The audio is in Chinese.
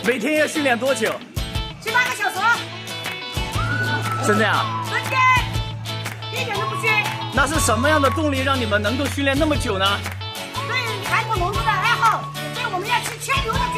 每天要训练多久 ？7、8个小时。 真的呀？ 真的，一点都不虚。 那是什么样的动力让你们能够训练那么久呢？ 对传统农耕的爱好，对我们要去牵牛的